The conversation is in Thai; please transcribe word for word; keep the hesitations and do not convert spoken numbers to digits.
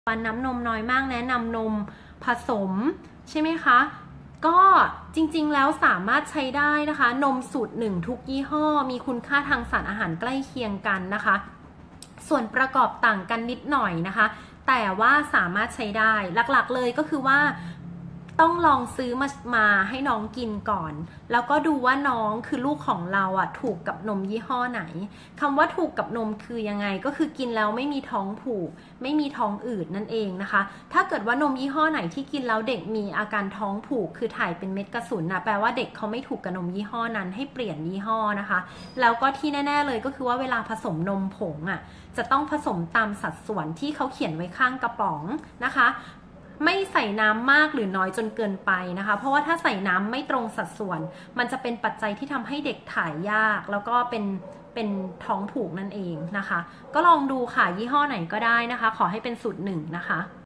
วันน้ำนมน้อยมากแนะนำนมผสมใช่ไหมคะก็จริงๆแล้วสามารถใช้ได้นะคะนมสูตรหนึ่งทุกยี่ห้อมีคุณค่าทางสารอาหารใกล้เคียงกันนะคะส่วนประกอบต่างกันนิดหน่อยนะคะแต่ว่าสามารถใช้ได้หลักๆเลยก็คือว่าต้องลองซื้อมามาให้น้องกินก่อนแล้วก็ดูว่าน้องคือลูกของเราอ่ะถูกกับนมยี่ห้อไหนคำว่าถูกกับนมคือยังไงก็คือกินแล้วไม่มีท้องผูกไม่มีท้องอืดนั่นเองนะคะถ้าเกิดว่านมยี่ห้อไหนที่กินแล้วเด็กมีอาการท้องผูกคือถ่ายเป็นเม็ดกระสุนนะแปลว่าเด็กเขาไม่ถูกกับนมยี่ห้อนั้นให้เปลี่ยนยี่ห้อนะคะแล้วก็ที่แน่ๆเลยก็คือว่าเวลาผสมนมผงอ่ะจะต้องผสมตามสัดส่วนที่เขาเขียนไว้ข้างกระป๋องนะคะไม่ใส่น้ำมากหรือน้อยจนเกินไปนะคะเพราะว่าถ้าใส่น้ำไม่ตรงสัดส่วนมันจะเป็นปัจจัยที่ทำให้เด็กถ่ายยากแล้วก็เป็นเป็นท้องผูกนั่นเองนะคะก็ลองดูค่ะยี่ห้อไหนก็ได้นะคะขอให้เป็นสูตรหนึ่งนะคะ